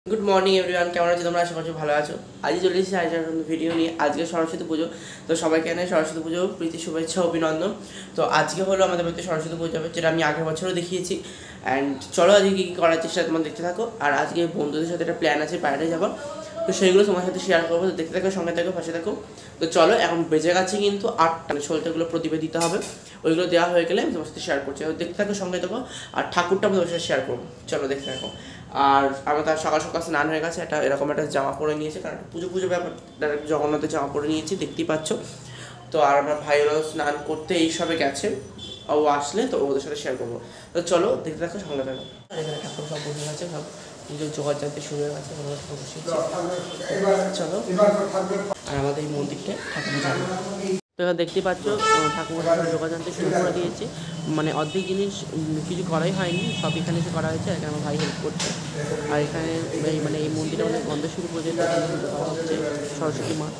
Good morning everyone, কেমন আছো তোমরা? আশা করছি ভালো আছো। আজকে চলে এসেছি ভিডিও নিয়ে। আজকে সরস্বতী পুজো, তো সবাইকে এনে সরস্বতী পুজো প্রীতি শুভেচ্ছা অভিনন্দন। তো আজকে হলো আমাদের বাড়িতে সরস্বতী পুজো হবে, যেটা আমি আগের বছরও দেখিয়েছি। অ্যান্ড চলো আজকে কী কী করার চেষ্টা তোমরা দেখতে থাকো। আর আজকে বন্ধুদের সাথে একটা প্ল্যান আছে বাইরে যাবো, তো সেইগুলো তোমার সাথে শেয়ার করবো। তো দেখতে থাকো, সঙ্গে থাকো, পাশে থাকো। তো চলো, এখন বেজে গেছে কিন্তু 8টা। সলতেগুলো প্রদীপে দিতে হবে, ওইগুলো দেওয়া হয়ে গেলে আমি তোমার সাথে শেয়ার করছি। দেখতে থাকো, সঙ্গে থাকো। আর ঠাকুরটা আমি তোমার সাথে শেয়ার করবো, চলো দেখতে থাকো। আর আমার তার সকাল সকাল স্নান হয়ে গেছে, এরকম একটা জামা পরে নিয়েছে, কারণ পুজো ব্যাপার, ডাইরেক্ট জগন্নাথের জামা পরে নিয়েছি, দেখতেই পাচ্ছ। তো আর আমার ভাইয়েরাও স্নান করতে এইসবে গেছে, ও আসলে তো ওদের সাথে শেয়ার করবো। তো চলো দেখতে থাকো, সঙ্গে থাকো। এখানে ঠাকুর সব বসে গেছে, সব পুজোর জোগাড় জানতে শুরু হয়ে গেছে, চলো। আর আমাদের এই মন্দিরটা ঠাকুর জানো, তো এবার দেখতেই পাচ্ছ ঠাকুর জোগাড় জানতে শুরু করে দিয়েছি। মানে অর্ধেক জিনিস কিছু করাই হয়নি, সব এখানে এসে করা হয়েছে। এখানে আমার ভাই হেল্প করছে। আর এখানে এই মন্দিরে আমাদের গন্ধেশ্বরী পুজোর হচ্ছে সরস্বতী মা।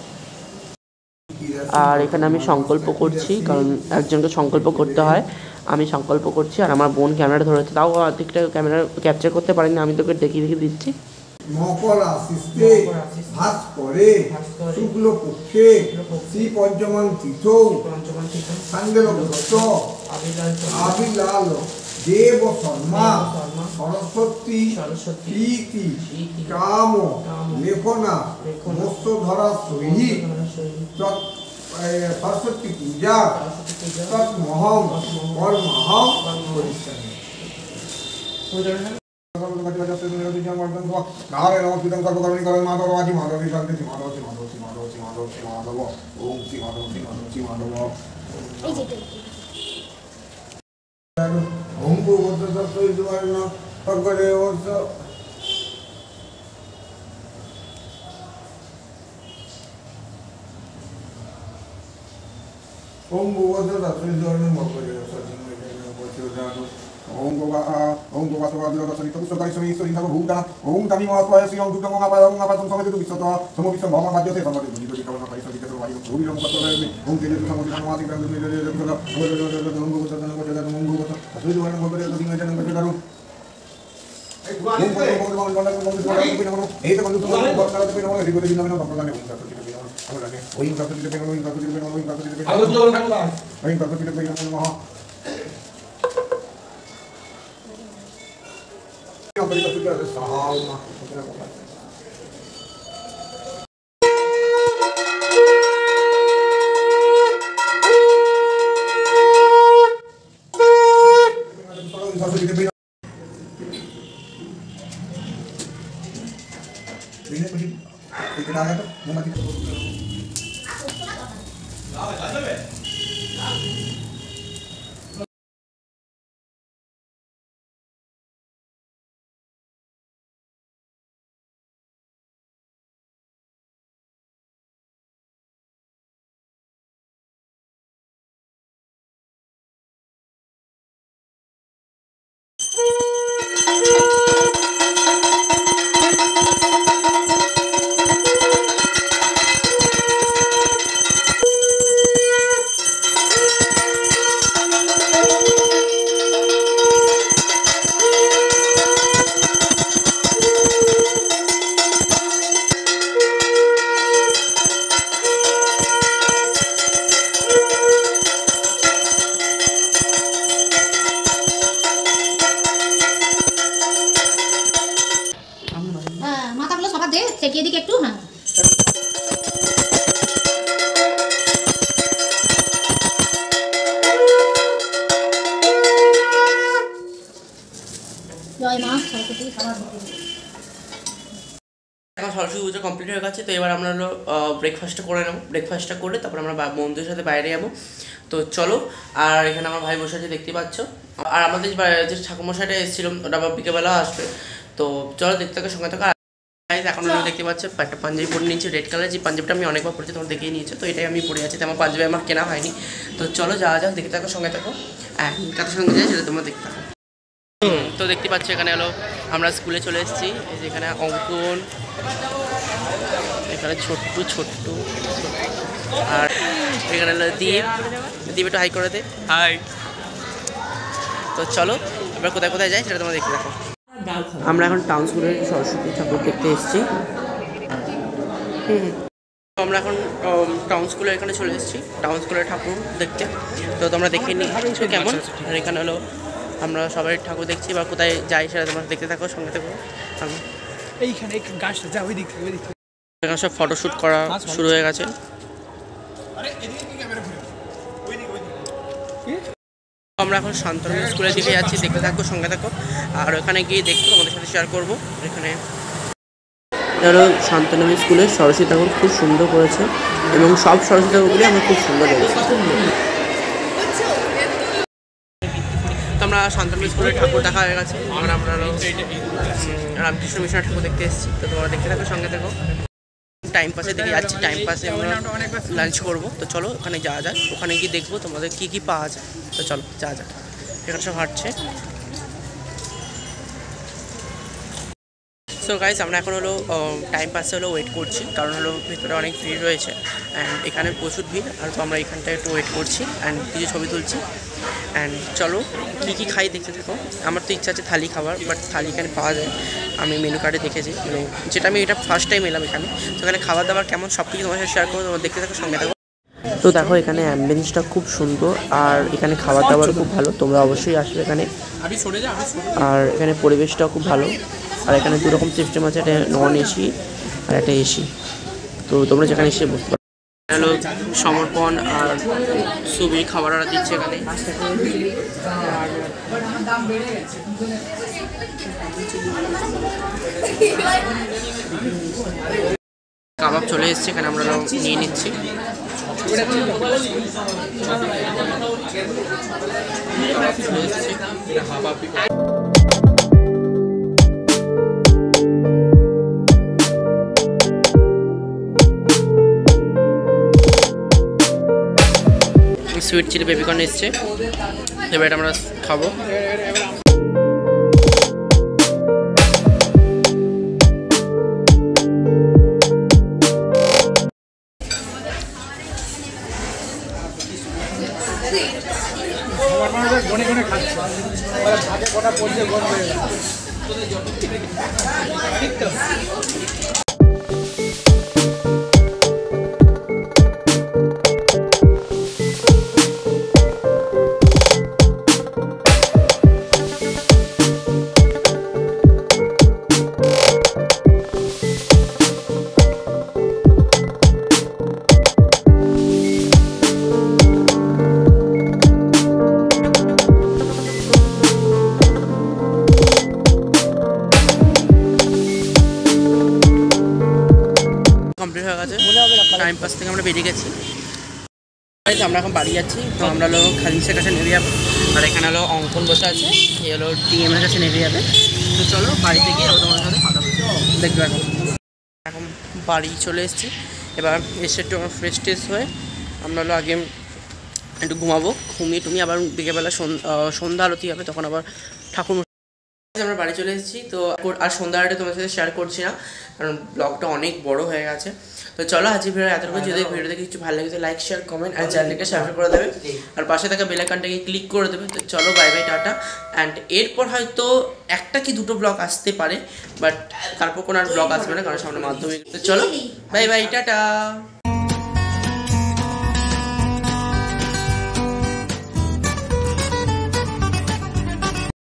আর এখানে আমি সংকল্প করছি, কারণ একজনকে সংকল্প করতে হয়। আমি সংকল্প করছি, আর আমার বোন ক্যামেরা ধরেছে, তাও অর্ধেকটা ক্যামেরা ক্যাপচার করতে পারিনি, আমি তোকে দেখিয়ে দিচ্ছি। মকর রাশিতে ভাস করে শুক্ল পক্ষে শ্রী পঞ্চমান তীর্থ সান্দেল ভট্ট আবিলাল দেব শর্মা সরস্বতী প্রীতি কাম লেখনা মৎস্যধরা সহিত সরস্বতী পূজা তৎমহং কর্মহং করিষ্যামি। নারায়ণ নমস্কৃতং কল্পকর্মণি করণ মাধবাজি মাধবী শান্তি শ্রী মাধব শ্রী মাধব শ্রী মাধব শ্রী মাধব শ্রী মাধব ওম শ্রী মাধব শ্রী মাধব শ্রী মাধব ওম ভূবদ্ধ সত্তরিবর্ণ অগ্রে ওস ওম ভূবদ্ধ সত্তরিবর্ণ অগ্রে ওস ওম ভূতা ওম তামি মহাত্মায় শ্রী অঙ্কুত মহাপায় ওম আপাতম সমেত বিশ্বত সমবিশ্ব ভগবান বাদ্যতে সমাধি বুঝিত বিকরণ পাই সবিত বায়ু ভূমিরম পত্রয়ে ওম তেজে সমুদ্র সমাধি গ্রন্থ নিলে ওম ভূত জনক জনক ওম ভূত আসুই দুয়ার মগরে দিন জনক জনক এই ভগবান গণনা মন্দির পড়া কই না এই তো বন্ধু তোমার বর্ণনা করতে পেনো রিগরে দিন নামে প্রদানে ওম কাছে দিতে পেনো আমরা জানি ওই কাছে দিতে পেনো ওই কাছে দিতে পেনো ওই কাছে দিতে পেনো ওই কাছে দিতে পেনো মহা মাথাগুলো সবার দে, ঠেকিয়ে দিকে একটু। হ্যাঁ জয় মা সরস্বতী সবার। এখন সরস্বতী পুজো কমপ্লিট হয়ে গেছে, তো এবার আমরা হলো ব্রেকফাস্টটা করে নেবো। ব্রেকফাস্টটা করে তারপর আমরা বন্ধুদের সাথে বাইরে যাবো। তো চলো। আর এখানে আমার ভাই বসে আছে, দেখতে পাচ্ছ। আর আমাদের যে ঠাকুরমশাইটা এসেছিলাম, ওটা আবার বিকেলবেলা আসবে। তো চলো দেখতে থাকো, সঙ্গে থাকো। এখন আমি দেখতে পাচ্ছ একটা পাঞ্জাবি পরে নিয়েছি, রেড কালার। যে পাঞ্জাবিটা আমি অনেকবার পরেছি, তোমার দেখেই নিয়েছো। তো এটাই আমি পরে আছি, তো আমার পাঞ্জাবি আমার কেনা হয়নি। তো চলো যাওয়া যাক, দেখতে থাকো, সঙ্গে থাকো। হ্যাঁ, কাদের সঙ্গে যাই সেটা তোমরা দেখতে থাকো। তো দেখতে পাচ্ছ এখানে হলো আমরা স্কুলে চলে এসেছি। এই যে এখানে অঙ্কন, এখানে ছোট্ট, আর এখানে হলো দ্বীপ একটু হাই করে দে। হাই। তো চলো এবার কোথায় যাই সেটা তোমরা দেখতে থাকো। আমরা এখন টাউন স্কুলের সরস্বতী ঠাকুর দেখতে এসেছি। আমরা এখন টাউন স্কুলের এখানে চলে এসেছি, টাউন স্কুলের ঠাকুর দেখতে। তো তোমরা দেখে নিচ্ছো কেমন। আর এখানে হলো আমরা সবাই ঠাকুর দেখছি বা কোথায় যাই সেটা তোমরা দেখতে থাকো, সঙ্গে থাকো। আমি এইখানে গাছটা যা ওই দিক এখানে সব ফটোশ্যুট করা শুরু হয়ে গেছে। আমরা এখন শান্তনু স্কুলের দিকে যাচ্ছি, দেখতে থাকো, সঙ্গে থাকো। আর ওখানে গিয়ে দেখবো, তোমাদের সাথে শেয়ার করবো। এখানে ধরো শান্তনু স্কুলের সরস্বতী ঠাকুর খুব সুন্দর করেছে এবং সব সরস্বতী ঠাকুরগুলি আমার খুব সুন্দর লেগেছে। তো আমরা শান্তনু স্কুলের ঠাকুর দেখা হয়ে গেছে। আমরা রামকৃষ্ণ মিশনের ঠাকুর দেখতে এসেছি। তো তোমরা দেখতে থাকো, সঙ্গে থাকো। টাইম পাসের দিকে যাচ্ছি, টাইম পাসে আমরা লাঞ্চ করবো। তো চলো ওখানে যাওয়া যাক, ওখানে গিয়ে দেখবো তোমাদের কী কী পাওয়া যায়। তো চলো যাওয়া যাক। এখানে সব হাঁটছে। সো গাইস, আমরা এখন হলো টাইম পাসে হলো ওয়েট করছি, কারণ হলো ভিতরে অনেক ভিড় রয়েছে অ্যান্ড এখানে প্রচুর ভিড়। আর তো আমরা এখানটায় একটু ওয়েট করছি অ্যান্ড কিছু ছবি তুলছি। অ্যান্ড চলো কী কী খাই দেখতে থাকো। আমার তো ইচ্ছা আছে থালি খাবার, বাট থালি এখানে পাওয়া যায়। আমি মেনু কার্ডে দেখেছি, মানে যেটা আমি এটা ফার্স্ট টাইম এলাম এখানে। তো এখানে খাবার দাবার কেমন সব কিছু তোমার সাথে শেয়ার করবো, তোমরা দেখতে থাকো, সঙ্গে থাকো। তো দেখো এখানে অ্যাম্বিয়েন্সটা খুব সুন্দর আর এখানে খাবার দাবার খুব ভালো, তোমরা অবশ্যই আসবে এখানে। আর এখানে পরিবেশটাও খুব ভালো। আর এখানে দুরকম সিস্টেম আছে, একটা নন এসি আর একটা এসি। তো তোমরা যেখানে এসে বসতে পারো। হলো সমর্পণ আর সুবি খাবার অর্ডার দিচ্ছে এখানে। কাবাব চলে এসছে, এখানে আমরা নিয়ে নিচ্ছি। সুইট চিলি বেবিকর্ন এসছে, এবার এটা আমরা খাবো। গনে গনে খাচ্ছে, ভাগে কটা পড়ছে গন হয়ে গেল। কমপ্লিট হয়ে গেছে। টাইম পাস থেকে আমরা বেরিয়ে গেছি। আমরা এখন বাড়ি যাচ্ছি। তো আমরা হলো খালিসের কাছে নেমে যাবো। আর এখানে হলো অঙ্কন বসে আছে, এই হলো ডিএমের কাছে নেমে যাবে। তো চলো বাড়িতে গিয়ে তোমার সাথে কথা বলছি, দেখবে। এখন বাড়ি চলে এসেছি। এবার এসে একটু ফ্রেশ ট্রেশ হয়ে আমরা হলো আগে একটু ঘুমাবো, ঘুমিয়ে আবার বিকেলবেলা সন্ধ্যা আরতি হবে, তখন আবার ঠাকুর। আমরা বাড়ি চলে এসেছি। তো আর সন্ধ্যাটা তোমার সাথে শেয়ার করছি না, কারণ ব্লগটা অনেক বড় হয়ে গেছে। তো চলো আজকে ভিডিও এতটুকু। যদি ভিডিওতে কিছু ভালো লাগে লাইক শেয়ার কমেন্ট আর চ্যানেলটাকে সাবস্ক্রাইব করে দেবে আর পাশে থাকা বেল আইকনটাকে ক্লিক করে দেবে। তো চলো বাই বাই, টাটা। অ্যান্ড এরপর হয়তো একটা কি দুটো ব্লগ আসতে পারে, বাট তারপর কোনো আর ব্লগ আসবে না, কারণ সামনে মাধ্যমিক। তো চলো বাই বাই, টাটা।